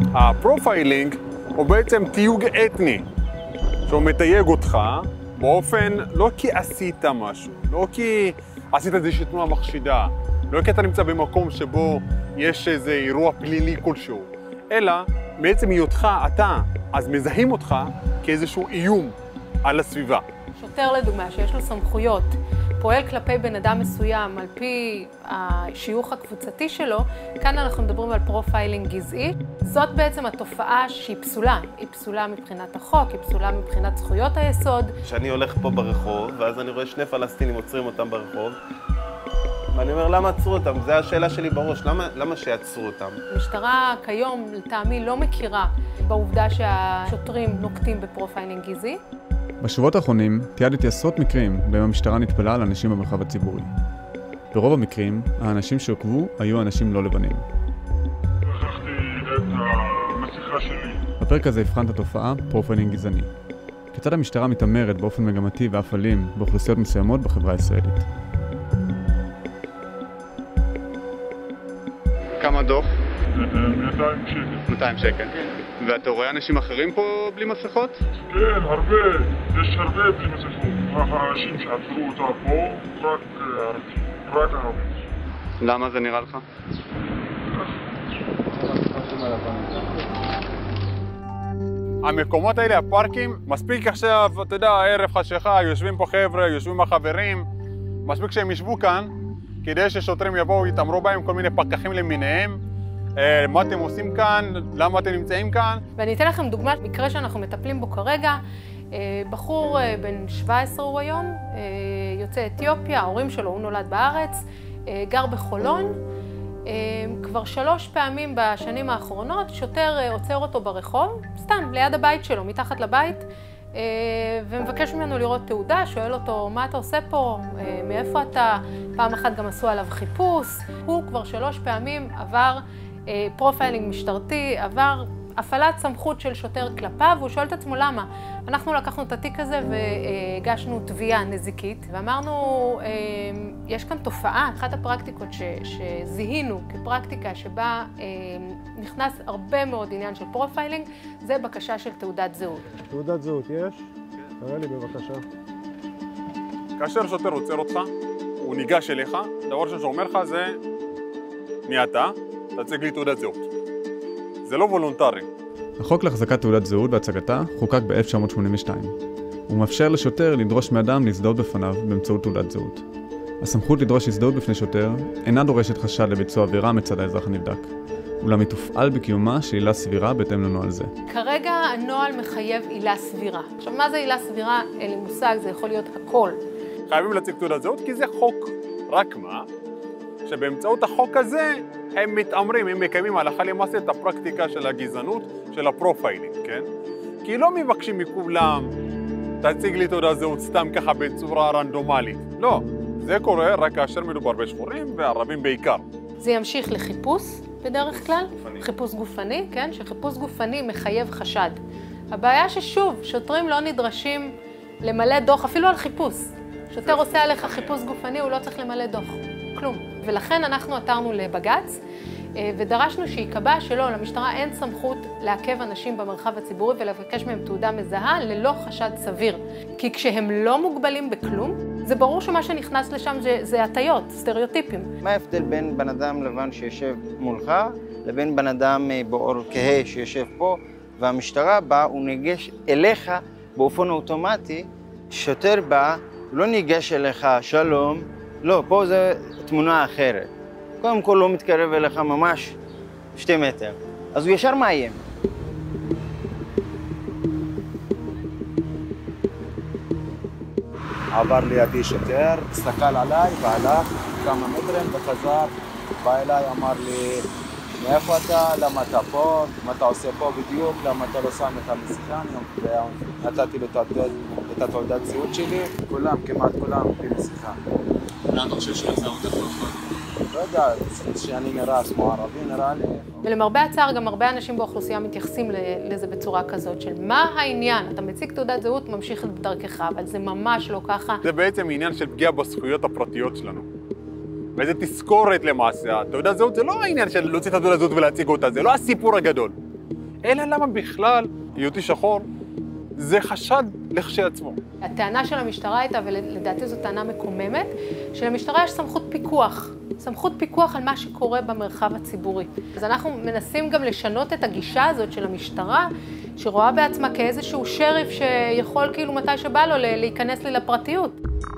הפרופיילינג הוא בעצם תיוג אתני, שהוא מתייג אותך באופן, לא כי עשית משהו, לא כי עשית איזושהי תנועה מחשידה, לא כי אתה נמצא במקום שבו יש איזה אירוע פלילי כלשהו, אלא בעצם היותך אתה, אז מזהים אותך כאיזשהו איום על הסביבה. שוטר לדוגמה, שיש לו סמכויות, פועל כלפי בן אדם מסוים על פי השיוך הקבוצתי שלו, כאן אנחנו מדברים על פרופיילינג גזעי. זאת בעצם התופעה שהיא פסולה. היא פסולה מבחינת החוק, היא פסולה מבחינת זכויות היסוד. כשאני הולך פה ברחוב, ואז אני רואה שני פלסטינים עוצרים אותם ברחוב, ואני אומר, למה עצרו אותם? זו השאלה שלי בראש, למה שיעצרו אותם? המשטרה כיום, לטעמי, לא מכירה בעובדה שהשוטרים נוקטים בפרופיילינג גזעי. בשבועות האחרונים תיעדתי עשרות מקרים בהם המשטרה נטפלה על אנשים במרחב הציבורי. ברוב המקרים, האנשים שעוקבו היו אנשים לא לבנים. לקחתי את המסכה שלי. בפרק הזה הבחן את התופעה פרופיילינג גזעני. כיצד המשטרה מתעמרת באופן מגמתי ואף אלים באוכלוסיות מסוימות בחברה הישראלית. כמה דוח? 200 שקל. 200 שקל. ואתה רואה אנשים אחרים פה בלי מסכות? כן, הרבה. יש הרבה בלי מסכות. האנשים שעצרו אותה פה, רק ערבים. למה זה נראה לך? המקומות האלה, הפארקים, מספיק עכשיו, אתה יודע, ערב חשיכה, יושבים פה חבר'ה, יושבים החברים, מספיק שהם ישבו כאן, כדי ששוטרים יבואו, יתאמרו בהם כל מיני פקחים למיניהם, מה אתם עושים כאן, למה אתם נמצאים כאן. ואני אתן לכם דוגמה, מקרה שאנחנו מטפלים בו כרגע, בחור בן 17 הוא היום, יוצא אתיופיה, ההורים שלו, הוא נולד בארץ, גר בחולון, כבר 3 פעמים בשנים האחרונות, שוטר עוצר אותו ברחוב, סתם, ליד הבית שלו, מתחת לבית, ומבקש ממנו לראות תעודה, שואל אותו, מה אתה עושה פה, מאיפה אתה, פעם אחת גם עשו עליו חיפוש, הוא כבר 3 פעמים עבר פרופיילינג משטרתי, עבר הפעלת סמכות של שוטר כלפיו, והוא שואל את עצמו למה. אנחנו לקחנו את התיק הזה והגשנו תביעה נזיקית, ואמרנו, יש כאן תופעה, אחת הפרקטיקות שזיהינו כפרקטיקה שבה נכנס הרבה מאוד עניין של פרופיילינג, זה בקשה של תעודת זהות. תעודת זהות יש? תראה לי בבקשה. כאשר שוטר עוצר אותך, הוא ניגש אליך, דבר ראשון שאומר לך זה, מי אתה? תציג לי תעודת זהות. זה לא וולונטרי. החוק להחזקת תעודת זהות והצגתה חוקק ב-1982. הוא מאפשר לשוטר לדרוש מאדם להזדהות בפניו באמצעות תעודת זהות. הסמכות לדרוש הזדהות בפני שוטר אינה דורשת חשד לביצוע עבירה מצד האזרח הנבדק, אולם היא תופעל בקיומה של עילה סבירה בהתאם לנוהל זה. כרגע הנוהל מחייב עילה סבירה. עכשיו, מה זה עילה סבירה? אין לי מושג, זה יכול להיות הכל. חייבים להציג תעודת זהות כי זה חוק. רק מה? שבאמצעות החוק הזה הם מתאמרים, הם מקיימים הלכה למעשה את הפרקטיקה של הגזענות, של הפרופיילינג, כן? כי לא מבקשים מכולם, תציג לי תעודת זהות סתם ככה בצורה רנדומלית. לא, זה קורה רק כאשר מדובר בשחורים וערבים בעיקר. זה ימשיך לחיפוש בדרך כלל, חיפוש גופני, כן? שחיפוש גופני מחייב חשד. הבעיה ששוב, שוטרים לא נדרשים למלא דוח, אפילו על חיפוש. שוטר עושה עליך חיפוש גופני, הוא לא צריך למלא דוח. כלום. ולכן אנחנו עתרנו לבג"ץ, ודרשנו שיקבע שלא, למשטרה אין סמכות לעכב אנשים במרחב הציבורי ולבקש מהם תעודה מזהה ללא חשד סביר. כי כשהם לא מוגבלים בכלום, זה ברור שמה שנכנס לשם זה הטיות, סטריאוטיפים. מה ההבדל בין בן אדם לבן שיושב מולך, לבין בן אדם בעור כהה שיושב פה, והמשטרה באה, הוא ניגש אליך באופן אוטומטי, שוטר בא, לא ניגש אליך, שלום, לא, פה זו תמונה אחרת. קודם כל לא מתקרב אליך ממש 2 מטר. אז הוא ישר מאיים. עבר לידי שוטר, הסתכל עליי והלך כמה מטרים וחזר, בא אליי, אמר לי, מאיפה אתה? למה אתה פה? מה אתה עושה פה בדיוק? למה אתה לא שם את המסכה? נתתי לו את התעודת זהות שלי, כולם, כמעט כולם, בלי מסכה. למה אתה חושב שהוא יצא אותך? לא יודע, שאני נראה כמו ערבי, נראה לי. ולמרבה הצער, גם הרבה אנשים באוכלוסייה מתייחסים לזה בצורה כזאת של מה העניין? אתה מציג תעודת זהות, ממשיך בדרכך, אבל זה ממש לא ככה. זה בעצם עניין של פגיעה בזכויות הפרטיות שלנו. וזה תזכורת למעשה. תעודת זהות זה לא העניין של להוציא את התעודת זהות ולהציג אותה, זה לא הסיפור הגדול. אלא למה בכלל היותי שחור זה חשד לכשעצמו. הטענה של המשטרה הייתה, ולדעתי זו טענה מקוממת, שלמשטרה יש סמכות פיקוח. סמכות פיקוח על מה שקורה במרחב הציבורי. אז אנחנו מנסים גם לשנות את הגישה הזאת של המשטרה, שרואה בעצמה כאיזשהו שריף שיכול כאילו מתי שבא לו להיכנס לי לפרטיות.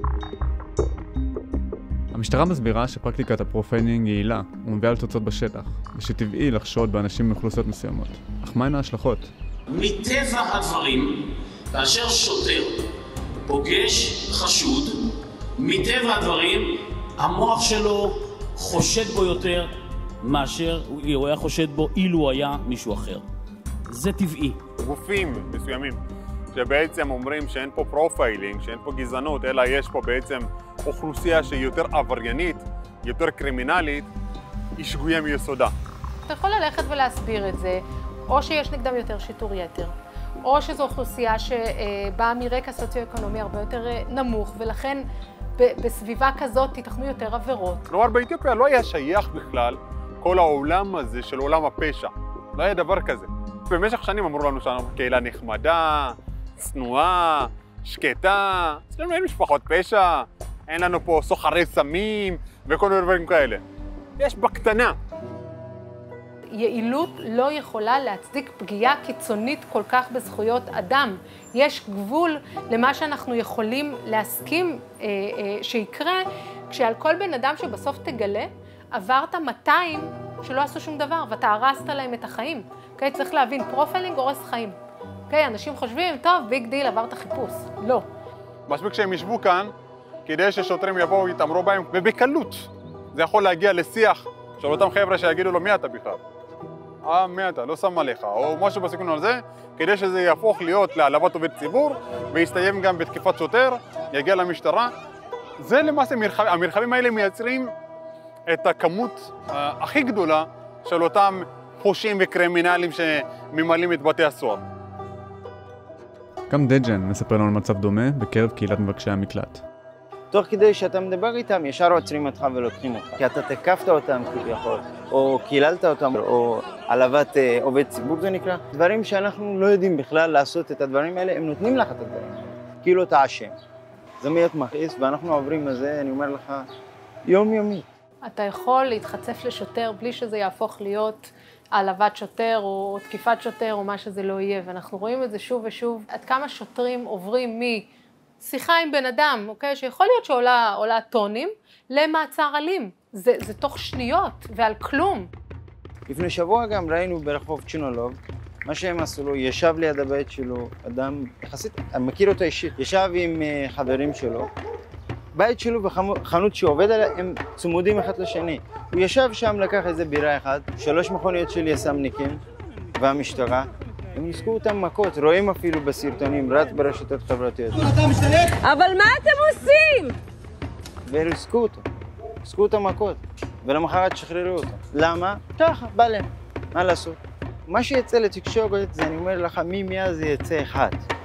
המשטרה מסבירה שפרקטיקת הפרופיילינג היא יעילה ומביאה לתוצאות בשטח, ושטבעי לחשוד באנשים מאוכלוסיות מסוימות. אך מהן ההשלכות? מטבע הדברים, כאשר שוטר פוגש חשוד, מטבע הדברים, המוח שלו חושד בו יותר מאשר הוא היה חושד בו אילו היה מישהו אחר. זה טבעי. גופים מסוימים שבעצם אומרים שאין פה פרופיילינג, שאין פה גזענות, אלא יש פה בעצם אוכלוסייה שהיא יותר עבריינית, יותר קרימינלית, היא שגויה מיסודה. אתה יכול ללכת ולהסביר את זה, או שיש נגדם יותר שיטור יתר, או שזו אוכלוסייה שבאה מרקע סוציו-אקונומי הרבה יותר נמוך, ולכן בסביבה כזאת תיתכנו יותר עבירות. כלומר, באתיופיה לא היה שייך בכלל כל העולם הזה של עולם הפשע. לא היה דבר כזה. במשך שנים אמרו לנו שאנחנו קהילה נחמדה, צנועה, שקטה. אצלנו אין משפחות פשע, אין לנו פה סוחרי סמים וכל מיני דברים כאלה. יש בקטנה. יעילות לא יכולה להצדיק פגיעה קיצונית כל כך בזכויות אדם. יש גבול למה שאנחנו יכולים להסכים שיקרה, כשעל כל בן אדם שבסוף תגלה, עברת 200 שלא עשו שום דבר, ואתה הרסת להם את החיים. Okay, צריך להבין, פרופיילינג הורס חיים. Okay, אנשים חושבים, טוב, ביג דיל, עברת חיפוש. לא. מספיק שהם ישבו כאן, כדי ששוטרים יבואו ויתאמרו בהם, ובקלות. זה יכול להגיע לשיח של אותם חבר'ה שיגידו לו, מי אתה בכלל? מי אתה? לא שם עליך, או משהו בסגנון על זה, כדי שזה יהפוך להיות להעלבת עובד ציבור, ויסתיים גם בתקיפת שוטר, יגיע למשטרה. זה למעשה המרחבים האלה מייצרים את הכמות הכי גדולה של אותם פושעים וקרימינלים שממלאים את בתי הסוהר. גם דג'ן מספר לנו על מצב דומה בקרב קהילת מבקשי המקלט. תוך כדי שאתה מדבר איתם, ישר עוצרים אותך ולוקחים אותך. כי אתה תקפת אותם כביכול, או קיללת אותם, או העלבת עובד ציבור זה נקרא. דברים שאנחנו לא יודעים בכלל לעשות את הדברים האלה, הם נותנים לך את הדברים האלה. כאילו אתה אשם. זה מאוד מכעיס, ואנחנו עוברים על זה, אני אומר לך, יומיומי. אתה יכול להתחצף לשוטר בלי שזה יהפוך להיות העלבת שוטר או תקיפת שוטר או מה שזה לא יהיה. ואנחנו רואים את זה שוב ושוב. עד כמה שוטרים עוברים משיחה עם בן אדם, אוקיי? שיכול להיות שעולה טונים, למעצר אלים. זה תוך שניות ועל כלום. לפני שבוע גם ראינו ברחוב צ'ינולוב, מה שהם עשו לו, ישב ליד הבית שלו, אדם יחסית, אני מכיר אותו אישית, ישב עם חברים שלו, בית שלו וחנות שעובד עליה, הם צמודים אחד לשני. הוא ישב שם, לקח איזה בירה אחת, 3 מכוניות של יס"מניקים והמשטרה, הם ניסקו אותם מכות, רואים אפילו בסרטונים, רץ ברשתות חברתיות. אבל מה אתם עושים? וריסקו אותו, ריסקו אותם מכות, ולמחרת שחררו אותו. למה? ככה, בא להם, מה לעשות? מה שיצא לתקשורת זה, אני אומר לך, מאז זה יצא אחד.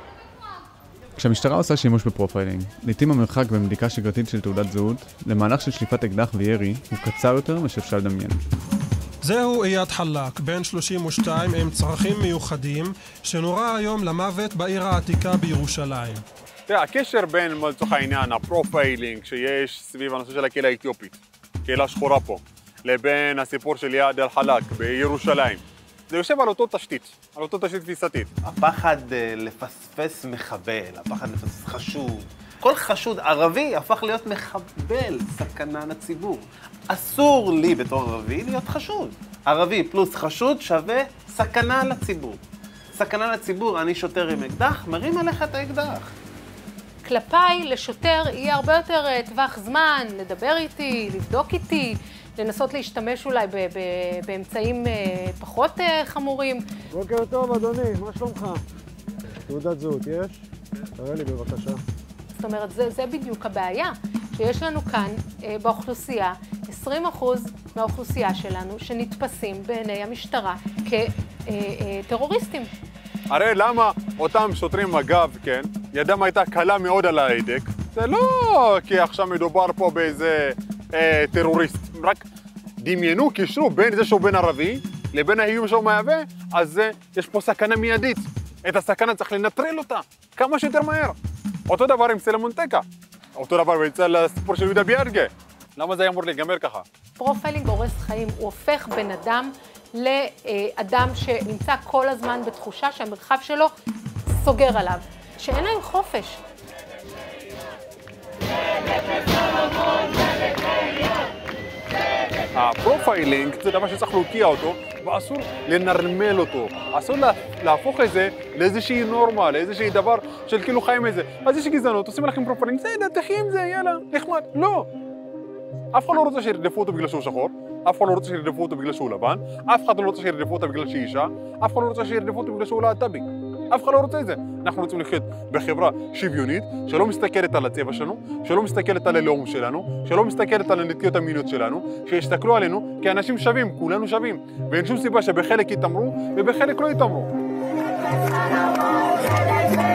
כשהמשטרה עושה שימוש בפרופיילינג, לעתים המרחק בבדיקה שגרתית של תעודת זהות למהלך של שליפת אקדח וירי הוא קצר יותר משאפשר לדמיין. זהו איאד חלק, בן 32 עם צרכים מיוחדים, שנורה היום למוות בעיר העתיקה בירושלים. הקשר בין, לצורך העניין, הפרופיילינג שיש סביב הנושא של הקהילה האתיופית, קהילה שחורה פה, לבין הסיפור של איאד אל-חלק בירושלים. זה יושב על אותו תשתית, על אותו תשתית תפיסתית. הפחד לפספס מחבל, הפחד לפספס חשוד. כל חשוד ערבי הפך להיות מחבל, סכנה לציבור. אסור לי בתור ערבי להיות חשוד. ערבי פלוס חשוד שווה סכנה לציבור. סכנה לציבור, אני שוטר עם אקדח, מרים עליך את האקדח. כלפיי לשוטר יהיה הרבה יותר טווח זמן, לדבר איתי, לבדוק איתי, לנסות להשתמש אולי באמצעים פחות חמורים. בוקר טוב אדוני, מה שלומך? תעודת זהות יש? תראה לי בבקשה. זאת אומרת, זה בדיוק הבעיה, שיש לנו כאן באוכלוסייה 20% מהאוכלוסייה שלנו שנתפסים בעיני המשטרה כטרוריסטים. הרי למה אותם שוטרים מג"ב, כן, ידם הייתה קלה מאוד על ההדק, זה לא כי עכשיו מדובר פה באיזה טרוריסט, רק דמיינו, קישרו בין זה שהוא בן ערבי לבין האיום שהוא מהווה, אז יש פה סכנה מיידית. את הסכנה צריך לנטרל אותה כמה שיותר מהר. אותו דבר עם סלומון טקה. אותו דבר אצל הסיפור של יהודה ביאדגה. למה זה היה אמור להיגמר ככה? פרופיילינג הורס חיים, הוא הופך בן אדם לאדם שנמצא כל הזמן בתחושה שהמרחב שלו סוגר עליו, שאין להם חופש. הפרופיילינג זה דבר שצריך להוקיע אותו, ואסור לנרמל אותו. אסור להפוך את זה לאיזושהי נורמה, לאיזושהי דבר של כאילו חיים איזה. אז יש גזענות, עושים לכם פרופיילינג, זה תחי עם זה, יאללה, נחמד. לא. אף אחד לא רוצה שירדפו אותו בגלל שהוא שחור, אף אחד לא רוצה שירדפו אותו בגלל שהוא לבן, אף אחד לא רוצה שירדפו אותו בגלל שהיא אישה, אף אחד לא רוצה שירדפו אותו בגלל שהוא להט"בי. אף אחד לא רוצה את זה. אנחנו רוצים לחיות בחברה שוויונית, שלא מסתכלת על הצבע שלנו, שלא מסתכלת על הלאום שלנו, שלא מסתכלת על הנטיות המיניות שלנו, שיסתכלו עלינו כאנשים שווים, כולנו שווים. ואין שום סיבה שבחלק יתאמרו ובחלק לא יתאמרו.